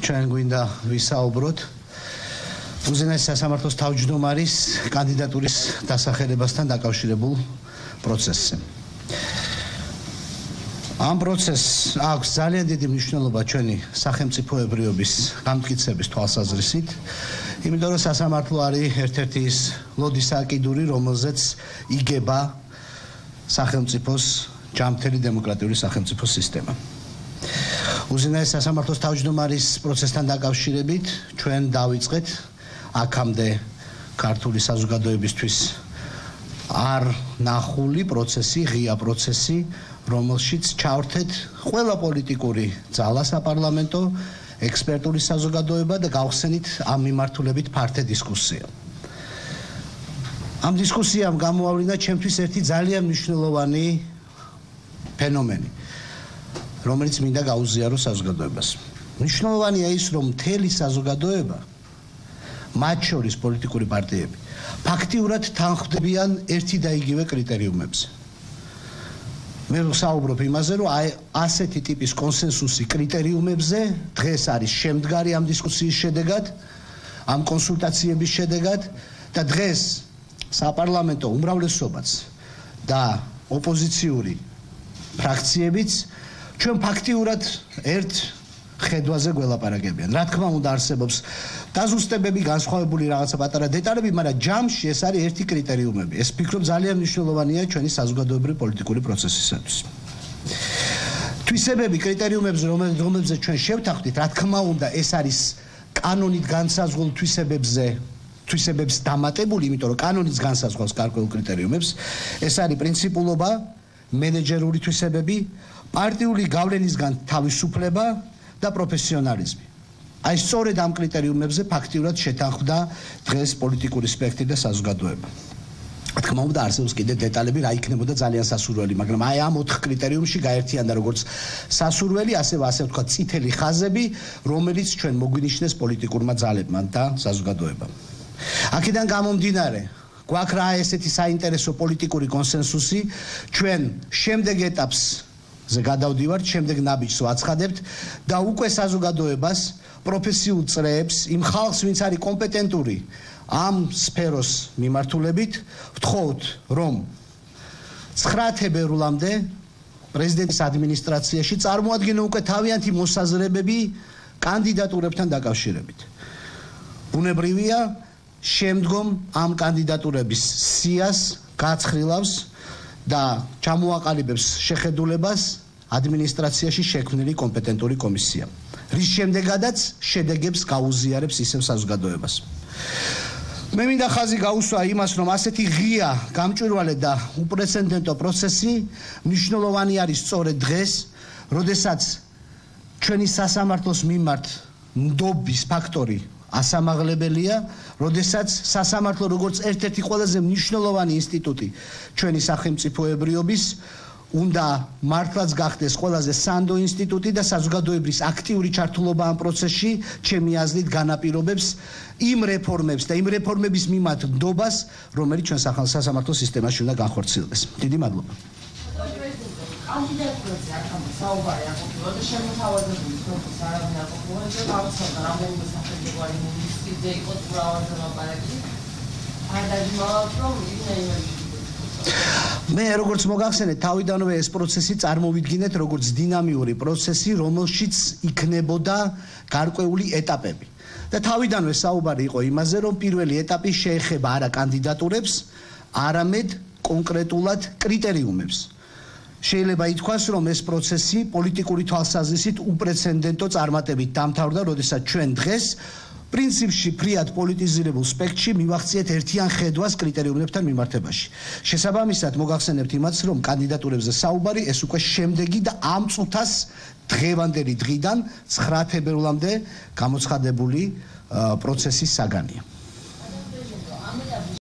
ჩვენ გვინდა ვისაუბროთ უზენაეს სასამართლოს თავმჯდომარის კანდიდატურის დასახელებასთან დაკავშირებულ პროცესზე. ამ პროცესს აქვს ძალიან დიდი მნიშვნელობა ჩვენი სახელმწიფოებრიობის განმტკიცების თვალსაზრისით, იმიტომ რომ სასამართლო არის ერთ-ერთი ის ლოდის საკიდური, რომელზეც იგება სახელმწიფოს ჯანმრთელი დემოკრატიული სახელმწიფოს სისტემა. უზენაეს სასამართლოს თავმჯდომარის პროცესთან დაკავშირებით ჩვენ დავიწყეთ აქამდე ქართული საზოგადოებისთვის არ ნახული პროცესი, ღია პროცესი, რომელშიც ჩავრთეთ ყველა პოლიტიკური ძალა საპარლამენტო, ექსპერტული საზოგადოება და გავხსენით ამ მიმართულებით ფართე დისკუსია. ამ დისკუსიამ გამოავლინა ჩემთვის ერთი ძალიან მნიშვნელოვანი ფენომენი, რომელიც მინდა გაუზიარო საზოგადოებას. მნიშვნელოვანია ის, რომ მთელი საზოგადოება, მათ შორის პოლიტიკური პარტიები, ფაქტიურად თანხმდებიან ერთი და იგივე კრიტერიუმებზე. მე ვსაუბრობ იმაზე, რომ ასეთი ტიპის კონსენსუსი კრიტერიუმებზე დღეს არის შემდგარი ამ დისკუსიის შედეგად, ამ კონსულტაციების შედეგად და დღეს საპარლამენტო უმრავლესობაც და ოპოზიციური ფრაქციებიც ჩვენ ფაქტიურად ერთ ხედვაზე გველაპარაკებიან. რა თქმა უნდა არსებობს დაზუსტებები, განსხვავებული რაღაცა პატარა დეტალები, მაგრამ ჯამში ეს არის ერთი კრიტერიუმები. ეს ვფიქრობ ძალიან მნიშვნელოვანია ჩვენი საზოგადოებრივი პოლიტიკური პროცესისათვის. თვისებები კრიტერიუმებზე, რომელზეც ჩვენ შევთანხმდით, რა თქმა უნდა ეს არის კანონით განსაზღვრულ თვისებებს დამატებული, იმიტომ რომ კანონიც განსაზღვრავს გარკვეულ კრიტერიუმებს. ეს არის პრინციპულობა, მენეჯერული თვისებები, პარტიული გავლენისგან თავისუფლება და პროფესიონალიზმი. აი სწორედ ამ კრიტერიუმებზე ფაქტიურად შეთანხმდა დღეს პოლიტიკური სპექტრი და საზოგადოება. რა თქმა უნდა არსებობს კიდე დეტალები, რა იქნებოდა ძალიან სასურველი, მაგრამ აი ამ 4 კრიტერიუმში გაერთიანდა როგორც სასურველი, ასე ვთქვათ, წითელი ხაზები, რომელიც ჩვენ მოგვინიშნეს პოლიტიკურმა ძალებმა და საზოგადოებამ. აქედან გამომდინარე, გვაქვს რა ესეთი საინტერესო პოლიტიკური კონსენსუსი, ჩვენ შემდეგ ეტაპს ზე გადავდივართ, შემდეგ ნაბიჯს ვაცხადებთ და უკვე საზოგადოებას, პროფესიულ წრეებს, იმ ხალხს, ვინც არის კომპეტენტური ამ სფეროს მიმართულებით, ვთხოვთ, რომ 9 თებერვლამდე პრეზიდენტის ადმინისტრაციაში წარმოადგინონ უკვე თავიანთი მოსაზრებები კანდიდატურებთან დაკავშირებით. ბუნებრივია, შემდგომ ამ კანდიდატურების სიას გაცხრილავს და ჩამოაყალიბებს შეხედულებას ადმინისტრაციაში შექმნილი კომპეტენტური კომისია, რის შემდეგაც შედეგებს გაუზიარებს ისევ საზოგადოებას. მე მინდა ხაზი გაუსვა იმას, რომ ასეთი ღია, გამჭვირვალე და უპრეცედენტო პროცესი მნიშვნელოვანი არის სწორედ დღეს, როდესაც ჩვენი სასამართლოს მიმართ ნდობის ფაქტორი ასამაღლებელია, როდესაც სასამართლო როგორც ერთ-ერთი ყველაზე მნიშვნელოვანი ინსტიტუტი ჩვენი სახელმწიფოებრიობის უნდა მართლაც გახდეს ყველაზე სანდო ინსტიტუტი და საზოგადოების აქტიური ჩართულობა ამ პროცესში, ჩემი აზრით, განაპირობებს იმ რეფორმებს და იმ რეფორმების მიმართ ნდობას, რომელიც ჩვენ სასამართლო სისტემაში უნდა განხორციელდეს. დიდი მადლობა. კანდიდატურებზე აქამდე საუბარი არ ყოფილა და შემოთავაზებული პროცესი არავინ არ ყოფილა და გავცხადდა რამდენიმე სახელმწიფოარი მინისტრზე იყო მრავალჯერ ლაპარაკი. არ დაგიმალავთ, რომ მე როგორც მოგახსენეთ, თავიდანვე ეს პროცესი წარმოვიდგინეთ როგორც დინამიური პროცესი, რომელშიც იქნებოდა გარკვეული ეტაპები. და თავიდანვე საუბარი იყო იმაზე, რომ პირველი ეტაპი შეეხება არა კანდიდატურებს, არამედ კონკრეტულად კრიტერიუმებს. შეიძლება ითქვას, რომ ეს პროცესი პოლიტიკური თვალსაზრისით უპრეცედენტო წარმატებით დამთავრდა, როდესაც ჩვენ დღეს პრინციპში ფრიად პოლიტიზირებულ სპექტრში მივახციეთ ერთიან ხედვას კრიტერიუმებთან მიმართებაში. შესაბამისად, მოგახსენებთ იმაც, რომ კანდიდატურებზე საუბარი ეს უკვე შემდეგი და ამ წუთას დღევანდელი დღიდან 9 თებერვლამდე გამოცხადებული პროცესის საგანია.